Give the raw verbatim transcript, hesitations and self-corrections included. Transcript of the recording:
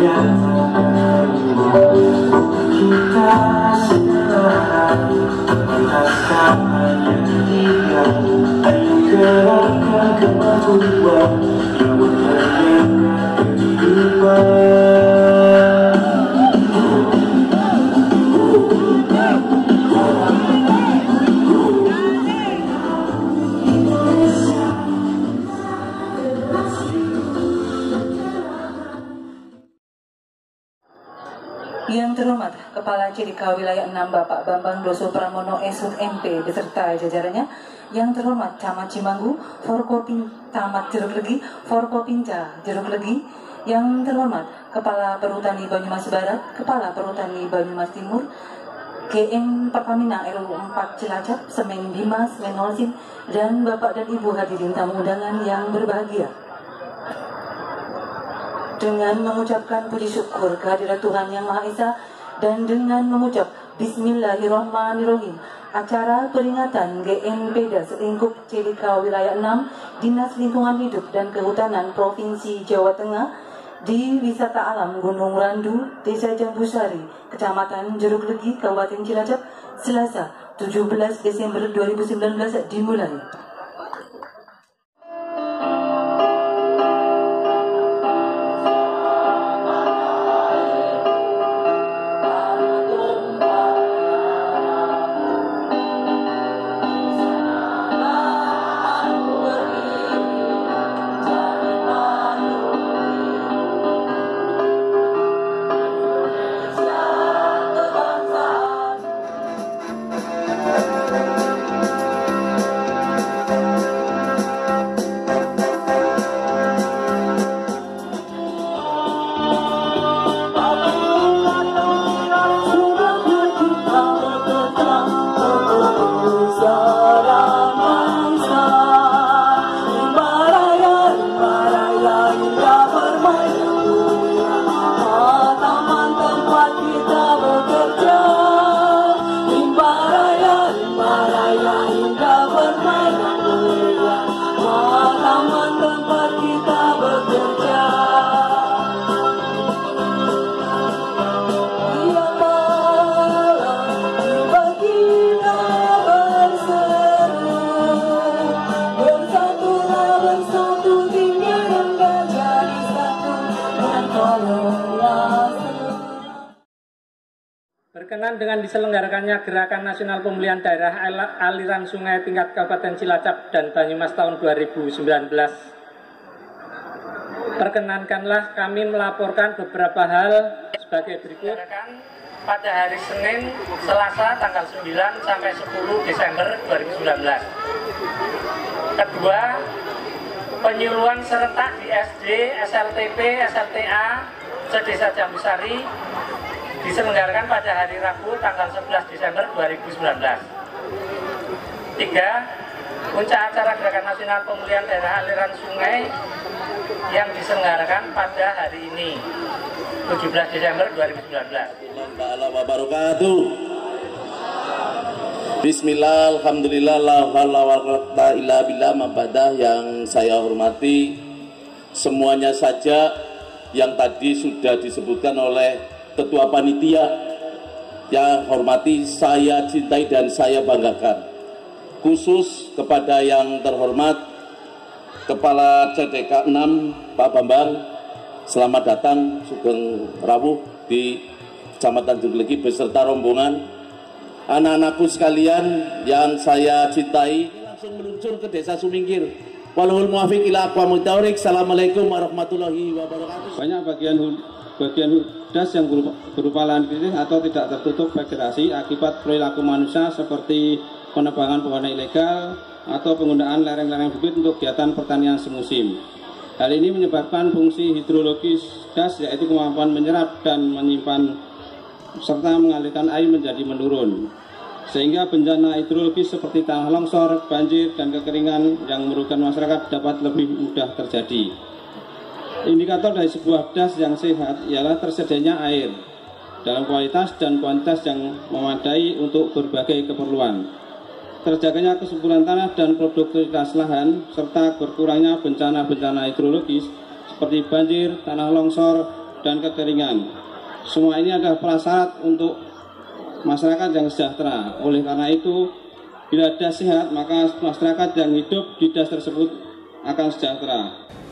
Yang terhormat Kepala C D K Wilayah enam Bapak Bambang Doso Pramono S H M P beserta jajarannya. Yang terhormat Camat Cimanggu, Forkopim Camat Jeruk Legi, Forkopimda Jeruk Legi. Yang terhormat Kepala Perhutani Banyumas Barat, Kepala Perhutani Banyumas Timur, G M Pertamina R U empat Cilacap, Semen Dimas, Semen Holcim, dan Bapak dan Ibu hadirin tamu undangan yang berbahagia. Dengan mengucapkan puji syukur kehadirat Tuhan Yang Maha Esa dan dengan mengucap Bismillahirrahmanirrahim, acara peringatan G N P D A selingkup C D K Wilayah enam Dinas Lingkungan Hidup dan Kehutanan Provinsi Jawa Tengah di Wisata Alam Gunung Randu, Desa Jambusari, Kecamatan Jeruk Legi, Kabupaten Cilacap, Selasa tujuh belas Desember dua ribu sembilan belas dimulai. Berkenan dengan diselenggarakannya Gerakan Nasional Pemulihan Daerah Aliran Sungai tingkat Kabupaten Cilacap dan Banyumas tahun dua ribu sembilan belas. Perkenankanlah kami melaporkan beberapa hal sebagai berikut. Pada hari Senin, Selasa tanggal sembilan sampai sepuluh Desember dua ribu sembilan belas. Kedua, penyuluhan serentak di S D, S L T P, S L T A, Sedesa Jambusari diselenggarakan pada hari Rabu tanggal sebelas Desember dua ribu sembilan belas. Tiga, puncak acara Gerakan Nasional Pemulihan Daerah Aliran Sungai yang diselenggarakan pada hari ini tujuh belas Desember dua ribu sembilan belas. Bismillah, alhamdulillah, la haula wala quwwata illa billah. Mabadah yang saya hormati semuanya saja yang tadi sudah disebutkan oleh Ketua Panitia, yang hormati, saya cintai dan saya banggakan. Khusus kepada yang terhormat Kepala C D K enam Pak Bambang, selamat datang Sugeng Rawuh di Kecamatan Jeruk Legi beserta rombongan. Anak-anakku sekalian yang saya cintai, langsung meluncur ke Desa Sumingkir. Walhul muwafiq ila aqwamit thoriq. Assalamualaikum warahmatullahi wabarakatuh. Banyak bagian bagian das yang berupa, berupa lahan kritis atau tidak tertutup vegetasi akibat perilaku manusia seperti penebangan pohon ilegal atau penggunaan lereng-lereng bukit untuk kegiatan pertanian semusim. Hal ini menyebabkan fungsi hidrologis das, yaitu kemampuan menyerap dan menyimpan serta mengalirkan air menjadi menurun, sehingga bencana hidrologis seperti tanah longsor, banjir, dan kekeringan yang merugikan masyarakat dapat lebih mudah terjadi. Indikator dari sebuah das yang sehat ialah tersedianya air dalam kualitas dan kuantitas yang memadai untuk berbagai keperluan, terjaganya kesuburan tanah dan produktivitas lahan, serta berkurangnya bencana-bencana hidrologis seperti banjir, tanah longsor, dan kekeringan. Semua ini adalah prasyarat untuk masyarakat yang sejahtera. Oleh karena itu, bila das sehat, maka masyarakat yang hidup di das tersebut akan sejahtera.